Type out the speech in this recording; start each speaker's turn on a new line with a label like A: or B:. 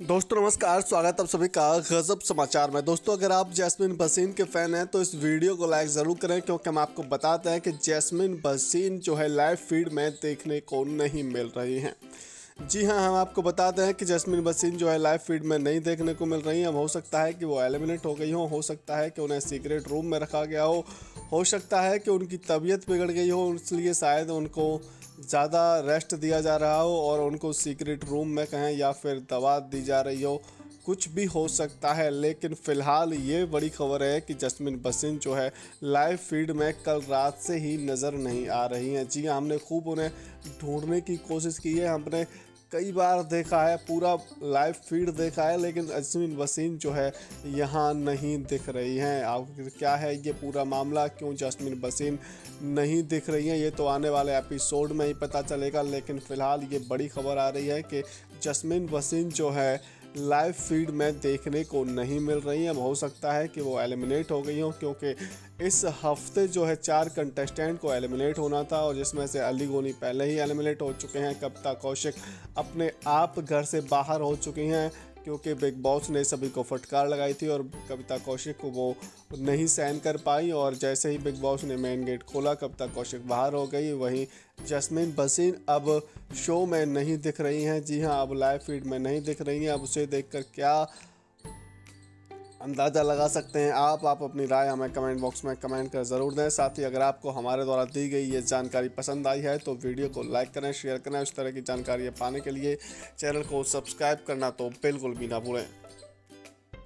A: दोस्तों नमस्कार, स्वागत आप सभी का गजब समाचार में। दोस्तों अगर आप जैस्मिन भसीन के फैन हैं तो इस वीडियो को लाइक ज़रूर करें, क्योंकि हम आपको बताते हैं कि जैस्मिन भसीन जो है लाइव फीड में देखने को नहीं मिल रही हैं। जी हाँ, हम आपको बताते हैं कि जैस्मिन भसीन जो है लाइव फीड में नहीं देखने को मिल रही हैं। अब हो सकता है कि वो एलिमिनेट हो गई हो सकता है कि उन्हें सीक्रेट रूम में रखा गया हो सकता है कि उनकी तबीयत बिगड़ गई हो, इसलिए शायद उनको ज़्यादा रेस्ट दिया जा रहा हो और उनको सीक्रेट रूम में कहें या फिर दवा दी जा रही हो, कुछ भी हो सकता है। लेकिन फ़िलहाल ये बड़ी खबर है कि जैस्मिन भसीन जो है लाइव फीड में कल रात से ही नज़र नहीं आ रही हैं। जी हाँ, हमने खूब उन्हें ढूंढने की कोशिश की है, हमने कई बार देखा है, पूरा लाइव फीड देखा है, लेकिन जैस्मिन भसीन जो है यहाँ नहीं दिख रही हैं। आखिर क्या है ये पूरा मामला, क्यों जैस्मिन भसीन नहीं दिख रही हैं, ये तो आने वाले एपिसोड में ही पता चलेगा। लेकिन फ़िलहाल ये बड़ी खबर आ रही है कि जैस्मिन भसीन जो है लाइव फीड में देखने को नहीं मिल रही हैं। हो सकता है कि वो एलिमिनेट हो गई हो, क्योंकि इस हफ्ते जो है 4 कंटेस्टेंट को एलिमिनेट होना था और जिसमें से अली गोनी पहले ही एलिमिनेट हो चुके हैं। कविता कौशिक अपने आप घर से बाहर हो चुकी हैं, क्योंकि बिग बॉस ने सभी को फटकार लगाई थी और कविता कौशिक को वो नहीं सहन कर पाई और जैसे ही बिग बॉस ने मेन गेट खोला कविता कौशिक बाहर हो गई। वहीं जैस्मिन भसीन अब शो में नहीं दिख रही हैं। जी हाँ, अब लाइव फीड में नहीं दिख रही हैं। अब उसे देखकर क्या अंदाज़ा लगा सकते हैं आप अपनी राय हमें कमेंट बॉक्स में कमेंट कर ज़रूर दें। साथ ही अगर आपको हमारे द्वारा दी गई ये जानकारी पसंद आई है तो वीडियो को लाइक करें, शेयर करें। इस तरह की जानकारी पाने के लिए चैनल को सब्सक्राइब करना तो बिल्कुल भी ना भूलें।